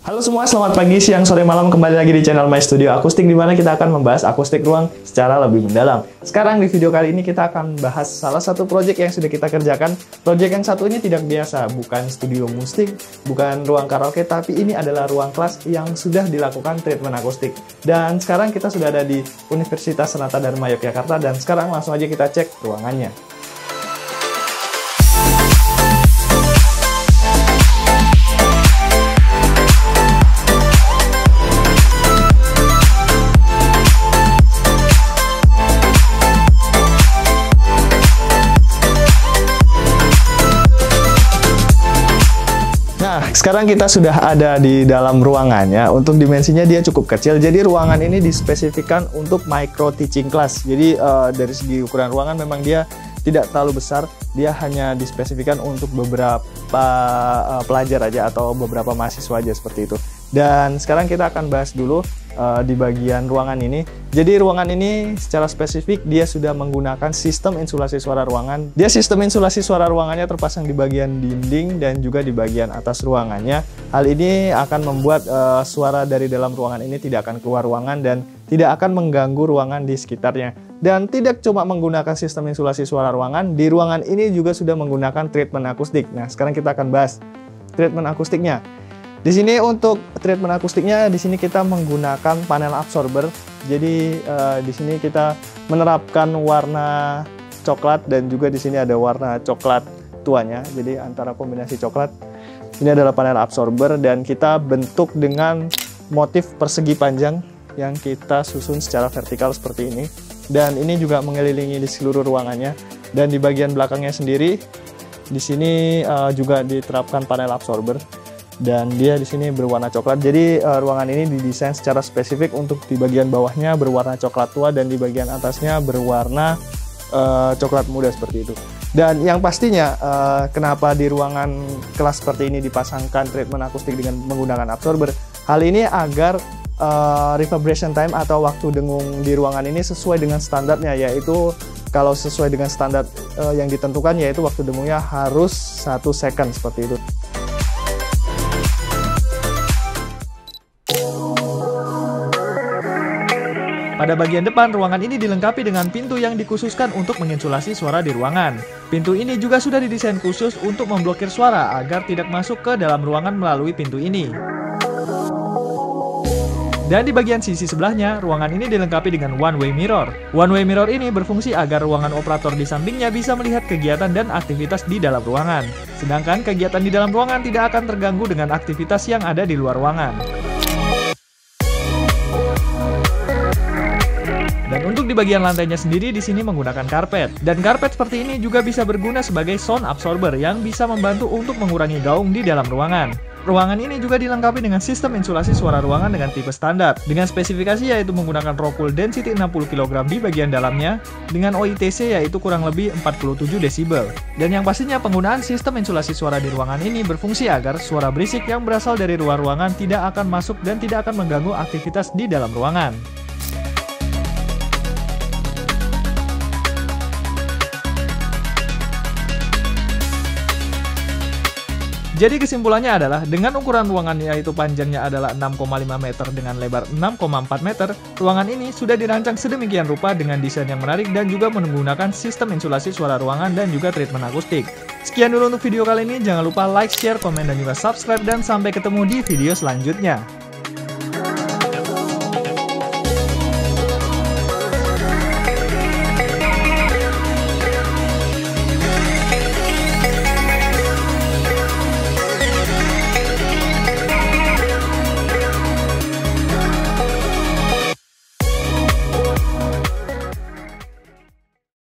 Halo semua, selamat pagi, siang, sore, malam. Kembali lagi di channel My Studio Akustik, di mana kita akan membahas akustik ruang secara lebih mendalam. Sekarang di video kali ini kita akan bahas salah satu project yang sudah kita kerjakan. Project yang satu ini tidak biasa, bukan studio musik, bukan ruang karaoke, tapi ini adalah ruang kelas yang sudah dilakukan treatment akustik. Dan sekarang kita sudah ada di Universitas Sanata Dharma Yogyakarta, dan sekarang langsung aja kita cek ruangannya. Sekarang kita sudah ada di dalam ruangannya. Untuk dimensinya dia cukup kecil, jadi ruangan ini dispesifikkan untuk micro teaching class. Jadi dari segi ukuran ruangan memang dia tidak terlalu besar, dia hanya dispesifikkan untuk beberapa pelajar aja atau beberapa mahasiswa aja seperti itu. Dan sekarang kita akan bahas dulu di bagian ruangan ini. Jadi ruangan ini secara spesifik dia sudah menggunakan sistem insulasi suara ruangan. Dia sistem insulasi suara ruangannya terpasang di bagian dinding dan juga di bagian atas ruangannya. Hal ini akan membuat suara dari dalam ruangan ini tidak akan keluar ruangan dan tidak akan mengganggu ruangan di sekitarnya. Dan tidak cuma menggunakan sistem insulasi suara ruangan, di ruangan ini juga sudah menggunakan treatment akustik. Nah, sekarang kita akan bahas treatment akustiknya. Di sini untuk treatment akustiknya, di sini kita menggunakan panel absorber. Jadi di sini kita menerapkan warna coklat dan juga di sini ada warna coklat tuanya. Jadi antara kombinasi coklat. Ini adalah panel absorber dan kita bentuk dengan motif persegi panjang yang kita susun secara vertikal seperti ini. Dan ini juga mengelilingi di seluruh ruangannya. Dan di bagian belakangnya sendiri, di sini juga diterapkan panel absorber. Dan dia di sini berwarna coklat. Jadi ruangan ini didesain secara spesifik untuk di bagian bawahnya berwarna coklat tua dan di bagian atasnya berwarna coklat muda seperti itu. Dan yang pastinya kenapa di ruangan kelas seperti ini dipasangkan treatment akustik dengan menggunakan absorber. Hal ini agar reverberation time atau waktu dengung di ruangan ini sesuai dengan standarnya, yaitu kalau sesuai dengan standar yang ditentukan yaitu waktu dengungnya harus 1 second seperti itu. Pada bagian depan, ruangan ini dilengkapi dengan pintu yang dikhususkan untuk menginsulasi suara di ruangan. Pintu ini juga sudah didesain khusus untuk memblokir suara agar tidak masuk ke dalam ruangan melalui pintu ini. Dan di bagian sisi sebelahnya, ruangan ini dilengkapi dengan one-way mirror. One-way mirror ini berfungsi agar ruangan operator di sampingnya bisa melihat kegiatan dan aktivitas di dalam ruangan. Sedangkan kegiatan di dalam ruangan tidak akan terganggu dengan aktivitas yang ada di luar ruangan. Dan untuk di bagian lantainya sendiri di sini menggunakan karpet. Dan karpet seperti ini juga bisa berguna sebagai sound absorber yang bisa membantu untuk mengurangi gaung di dalam ruangan. Ruangan ini juga dilengkapi dengan sistem insulasi suara ruangan dengan tipe standar, dengan spesifikasi yaitu menggunakan raw cool density 60 kg di bagian dalamnya, dengan OITC yaitu kurang lebih 47 desibel. Dan yang pastinya penggunaan sistem insulasi suara di ruangan ini berfungsi agar suara berisik yang berasal dari luar ruangan tidak akan masuk dan tidak akan mengganggu aktivitas di dalam ruangan. Jadi kesimpulannya adalah, dengan ukuran ruangan yaitu panjangnya adalah 6,5 meter dengan lebar 6,4 meter, ruangan ini sudah dirancang sedemikian rupa dengan desain yang menarik dan juga menggunakan sistem insulasi suara ruangan dan juga treatment akustik. Sekian dulu untuk video kali ini, jangan lupa like, share, komen, dan juga subscribe, dan sampai ketemu di video selanjutnya.